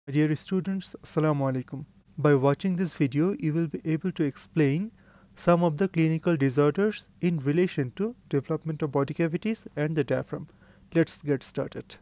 Dear students, Assalamu alaikum. By watching this video, you will be able to explain some of the clinical disorders in relation to development of body cavities and the diaphragm. Let's get started.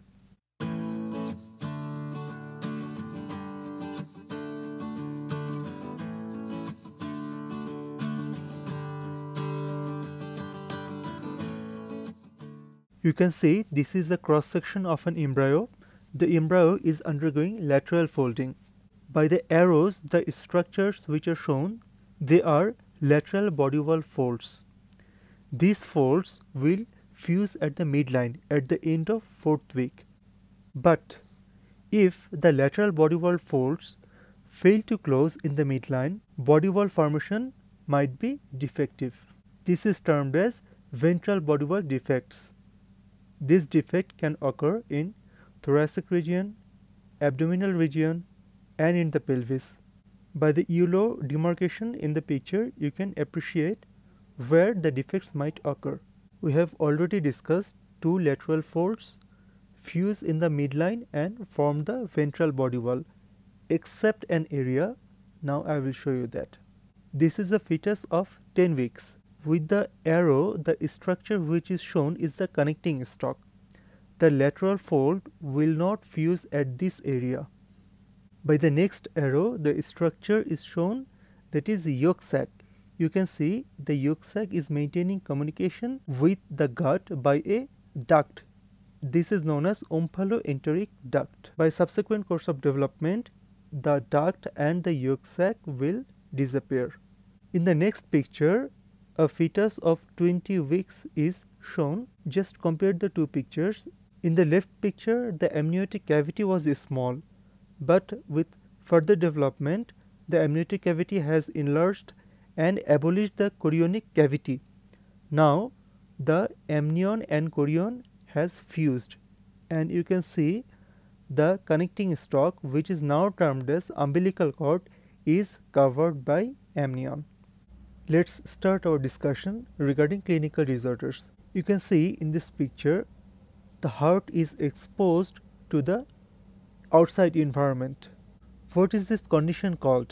You can see this is a cross section of an embryo. The embryo is undergoing lateral folding. By the arrows, the structures which are shown, they are lateral body wall folds. These folds will fuse at the midline at the end of 4th week. But if the lateral body wall folds fail to close in the midline, body wall formation might be defective. This is termed as ventral body wall defects. This defect can occur in thoracic region, abdominal region, and in the pelvis. By the yellow demarcation in the picture, you can appreciate where the defects might occur. We have already discussed two lateral folds fuse in the midline and form the ventral body wall, except an area. Now I will show you that. This is a fetus of 10 weeks. With the arrow, the structure which is shown is the connecting stalk. The lateral fold will not fuse at this area. By the next arrow, the structure is shown, that is yolk sac. You can see the yolk sac is maintaining communication with the gut by a duct. This is known as omphaloenteric duct. By subsequent course of development, the duct and the yolk sac will disappear. In the next picture, a fetus of 20 weeks is shown. Just compare the two pictures. In the left picture, the amniotic cavity was small, but with further development, the amniotic cavity has enlarged and abolished the chorionic cavity. Now, the amnion and chorion has fused, and you can see the connecting stalk, which is now termed as umbilical cord, is covered by amnion. Let's start our discussion regarding clinical disorders. You can see in this picture, the heart is exposed to the outside environment. What is this condition called?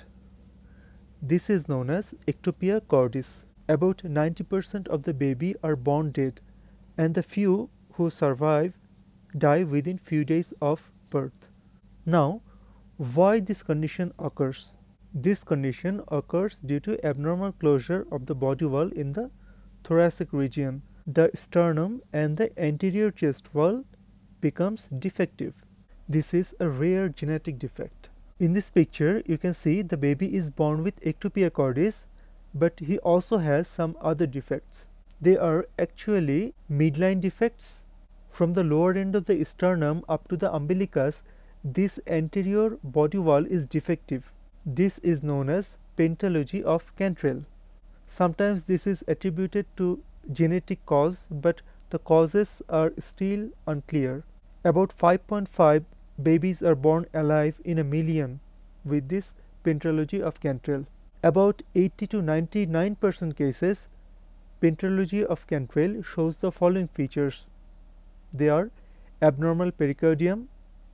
This is known as Ectopia cordis. About 90% of the baby are born dead, and the few who survive die within few days of birth. Now, why this condition occurs? This condition occurs due to abnormal closure of the body wall in the thoracic region. The sternum and the anterior chest wall becomes defective. This is a rare genetic defect. In this picture, you can see the baby is born with Ectopia cordis, but he also has some other defects. They are actually midline defects. From the lower end of the sternum up to the umbilicus, this anterior body wall is defective. This is known as Pentalogy of Cantrell. Sometimes this is attributed to genetic cause, but the causes are still unclear. About 5.5 babies are born alive in a million with this Pentalogy of Cantrell. About 80 to 99% cases, Pentalogy of Cantrell shows the following features. They are abnormal pericardium,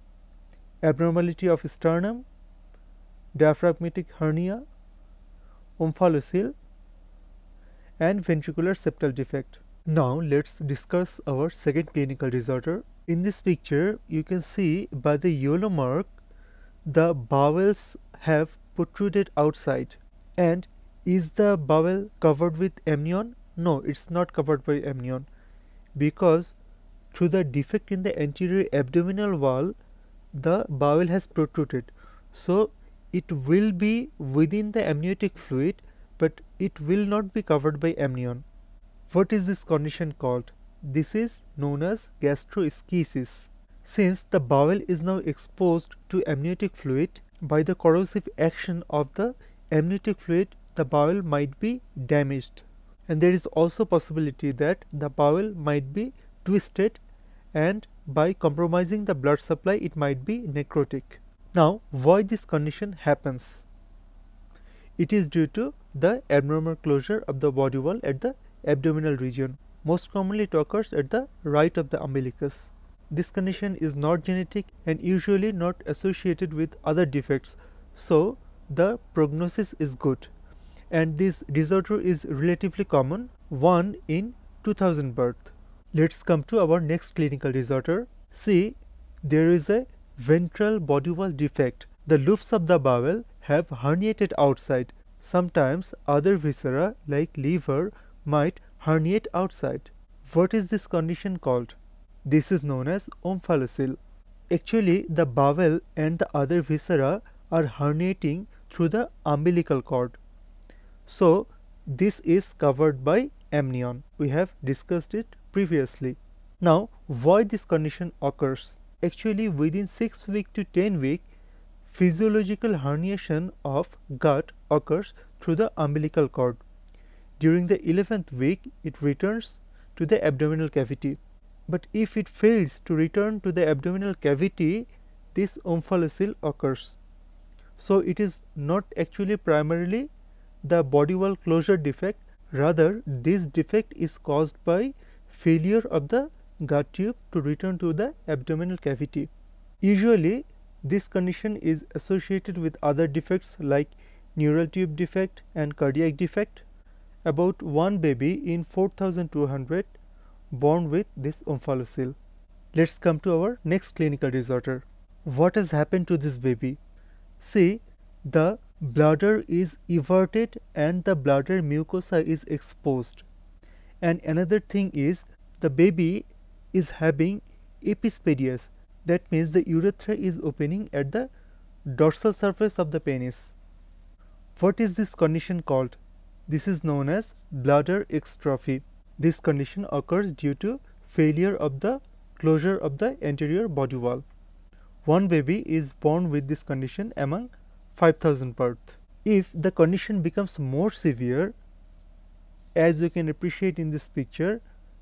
abnormality of sternum, diaphragmatic hernia, Omphalocele, and ventricular septal defect. Now let's discuss our second clinical disorder. In this picture, you can see by the yellow mark, the bowels have protruded outside. And is the bowel covered with amnion? No, it's not covered by amnion, because through the defect in the anterior abdominal wall, the bowel has protruded. So it will be within the amniotic fluid, but it will not be covered by amnion. What is this condition called? This is known as gastroschisis. Since the bowel is now exposed to amniotic fluid, by the corrosive action of the amniotic fluid, the bowel might be damaged. And there is also possibility that the bowel might be twisted, and by compromising the blood supply, it might be necrotic. Now, why this condition happens? It is due to the abnormal closure of the body wall at the abdominal region. Most commonly it occurs at the right of the umbilicus. this condition is not genetic and usually not associated with other defects, so the prognosis is good, and this disorder is relatively common, 1 in 2000 birth. Let's come to our next clinical disorder. See, there is a ventral body wall defect. The loops of the bowel have herniated outside. Sometimes other viscera like liver might herniate outside. What is this condition called? This is known as Omphalocele. Actually, the bowel and the other viscera are herniating through the umbilical cord. So, this is covered by amnion. We have discussed it previously. Now, why this condition occurs? Actually, within 6 weeks to 10 weeks, physiological herniation of gut occurs through the umbilical cord. During the 11th week, it returns to the abdominal cavity. But if it fails to return to the abdominal cavity, this omphalocele occurs. So, it is not actually primarily the body wall closure defect, rather this defect is caused by failure of the gut tube to return to the abdominal cavity. Usually, this condition is associated with other defects like neural tube defect and cardiac defect. About 1 baby in 4200 born with this omphalocele. Let's come to our next clinical disorder. What has happened to this baby? See, the bladder is everted and the bladder mucosa is exposed. And another thing is, the baby is having epispadias. That means the urethra is opening at the dorsal surface of the penis. What is this condition called? This is known as bladder exstrophy. This condition occurs due to failure of the closure of the anterior body wall. 1 baby is born with this condition among 5000 births. If the condition becomes more severe, as you can appreciate in this picture,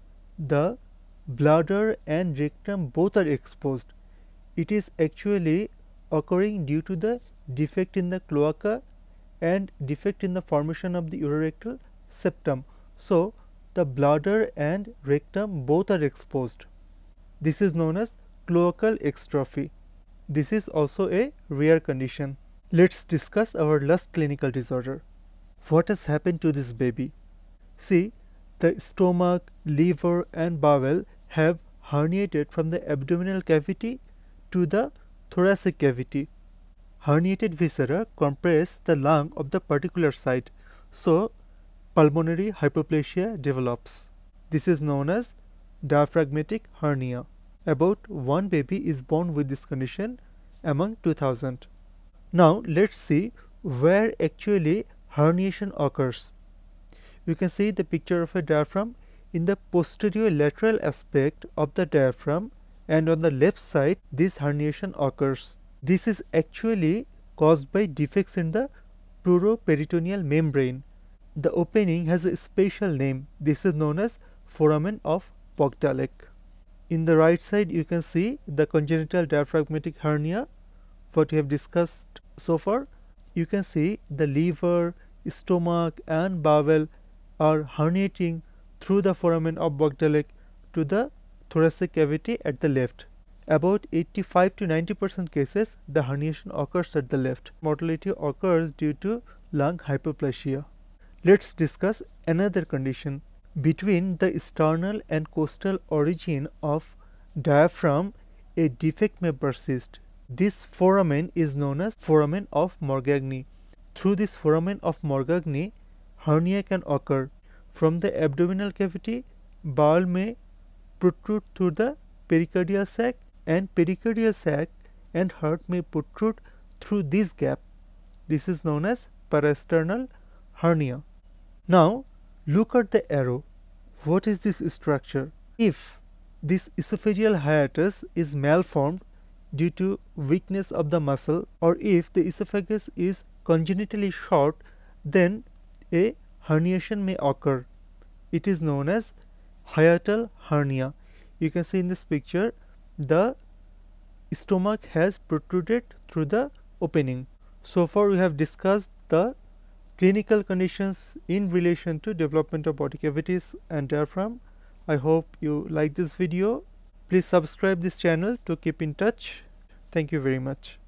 the bladder and rectum both are exposed. It is actually occurring due to the defect in the cloaca and defect in the formation of the urorectal septum. So, the bladder and rectum both are exposed. This is known as cloacal exstrophy. This is also a rare condition. Let's discuss our last clinical disorder. What has happened to this baby? See, the stomach, liver and bowel have herniated from the abdominal cavity to the thoracic cavity. Herniated viscera compress the lung of the particular site, so pulmonary hypoplasia develops. This is known as diaphragmatic hernia. About 1 baby is born with this condition among 2000. Now let's see where actually herniation occurs. You can see the picture of a diaphragm in the posterior lateral aspect of the diaphragm, and on the left side this herniation occurs. This is actually caused by defects in the pleuroperitoneal membrane. The opening has a special name. This is known as foramen of Bowel. In the right side you can see the congenital diaphragmatic hernia, what we have discussed so far. You can see the liver, stomach and bowel are herniating through the foramen of Bowel to the thoracic cavity at the left. About 85 to 90% cases the herniation occurs at the left. Mortality occurs due to lung hypoplasia. Let's discuss another condition. Between the sternal and costal origin of diaphragm, a defect may persist. This foramen is known as foramen of Morgagni. Through this foramen of Morgagni, hernia can occur. From the abdominal cavity, bowel may protrude through the pericardial sac, and pericardial sac and heart may protrude through this gap. This is known as parasternal hernia. Now look at the arrow. What is this structure? If this esophageal hiatus is malformed due to weakness of the muscle, or if the esophagus is congenitally short, then a herniation may occur. It is known as hiatal hernia. You can see in this picture the stomach has protruded through the opening. So far we have discussed the clinical conditions in relation to development of body cavities and diaphragm. I hope you like this video. Please subscribe this channel to keep in touch. Thank you very much.